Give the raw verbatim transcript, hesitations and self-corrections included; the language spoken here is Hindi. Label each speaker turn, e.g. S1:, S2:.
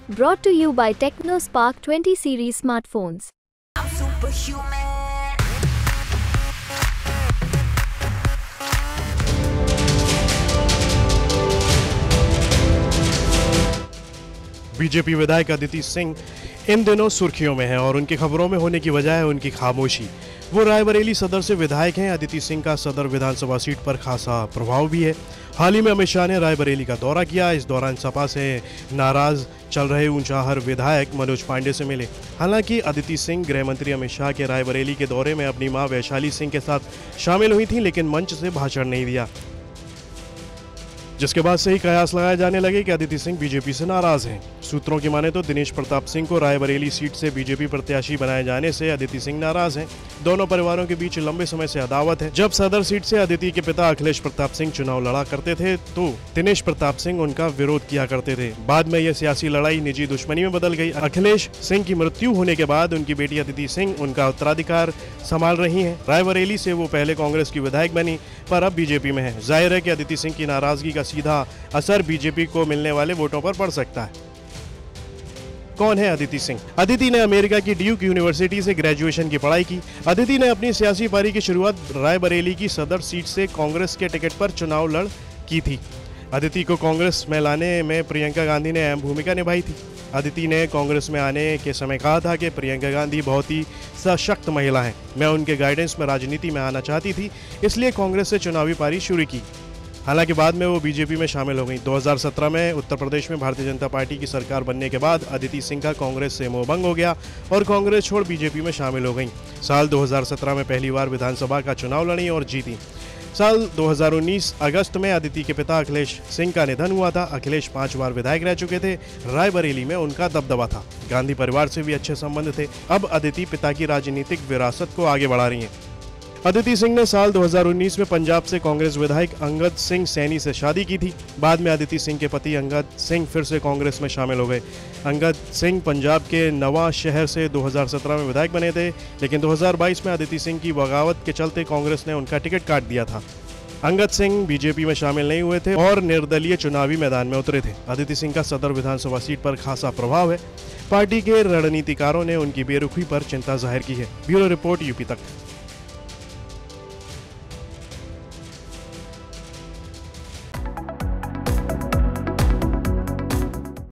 S1: Brought to you by TechnoSpark twenty series smartphones.
S2: I'm superhuman.
S3: BJP विधायक अदिति सिंह इन दिनों सुर्खियों में हैं और उनकी खबरों में होने की वजह है उनकी खामोशी। वो रायबरेली सदर से विधायक हैं। अदिति सिंह का सदर विधानसभा सीट पर खासा प्रभाव भी है। हाल ही में अमित शाह ने रायबरेली का दौरा किया। इस दौरान सपा से नाराज चल रहे ऊंचाहर विधायक मनोज पांडे से मिले। हालांकि अदिति सिंह गृह मंत्री अमित शाह के रायबरेली के दौरे में अपनी मां वैशाली सिंह के साथ शामिल हुई थीं, लेकिन मंच से भाषण नहीं दिया, जिसके बाद से ही कयास लगाए जाने लगे कि अदिति सिंह बीजेपी से नाराज हैं। सूत्रों की माने तो दिनेश प्रताप सिंह को रायबरेली सीट से बीजेपी प्रत्याशी बनाए जाने से अदिति सिंह नाराज हैं। दोनों परिवारों के बीच लंबे समय से अदावत है। जब सदर सीट से अदिति के पिता अखिलेश प्रताप सिंह चुनाव लड़ा करते थे तो दिनेश प्रताप सिंह उनका विरोध किया करते थे। बाद में यह सियासी लड़ाई निजी दुश्मनी में बदल गई। अखिलेश सिंह की मृत्यु होने के बाद उनकी बेटी अदिति सिंह उनका उत्तराधिकार संभाल रही है। रायबरेली से वो पहले कांग्रेस की विधायक बनी पर अब बीजेपी में है। जाहिर है कि अदिति सिंह की नाराजगी का सीधा असर बीजेपी को मिलने वाले वोटों पर पड़ सकता है। कौन है अदिति सिंह? अदिति ने अमेरिका की ड्यूक यूनिवर्सिटी से ग्रेजुएशन की पढ़ाई की। अदिति ने अपनी सियासी पारी की शुरुआत रायबरेली की सदर सीट से कांग्रेस के टिकट पर चुनाव लड़ की थी। अदिति को कांग्रेस में लाने में प्रियंका गांधी ने अहम भूमिका निभाई थी। अदिति ने कांग्रेस में आने के समय कहा था कि प्रियंका गांधी बहुत ही सशक्त महिला हैं। मैं उनके गाइडेंस में राजनीति में आना चाहती थी, इसलिए कांग्रेस से चुनावी पारी शुरू की। हालांकि बाद में वो बीजेपी में शामिल हो गई। दो हज़ार सत्रह में उत्तर प्रदेश में भारतीय जनता पार्टी की सरकार बनने के बाद अदिति सिंह का कांग्रेस से मोहभंग हो गया और कांग्रेस छोड़ बीजेपी में शामिल हो गई। साल दो हज़ार सत्रह में पहली बार विधानसभा का चुनाव लड़ी और जीती। साल दो हज़ार उन्नीस अगस्त में अदिति के पिता अखिलेश सिंह का निधन हुआ था। अखिलेश पांच बार विधायक रह चुके थे। रायबरेली में उनका दबदबा था। गांधी परिवार से भी अच्छे संबंध थे। अब अदिति पिता की राजनीतिक विरासत को आगे बढ़ा रही हैं। अदिति सिंह ने साल दो हज़ार उन्नीस में पंजाब से कांग्रेस विधायक अंगद सिंह सैनी से शादी की थी। बाद में अदिति सिंह के पति अंगद सिंह फिर से कांग्रेस में शामिल हो गए। अंगद सिंह पंजाब के नवा शहर से दो हज़ार सत्रह में विधायक बने थे, लेकिन दो हज़ार बाईस में अदिति सिंह की बगावत के चलते कांग्रेस ने उनका टिकट काट दिया था। अंगद सिंह बीजेपी में शामिल नहीं हुए थे और निर्दलीय चुनावी मैदान में उतरे थे। अदिति सिंह का सदर विधानसभा सीट पर खासा प्रभाव है। पार्टी के रणनीतिकारों ने उनकी बेरुखी पर चिंता जाहिर की है। ब्यूरो रिपोर्ट यूपी तक।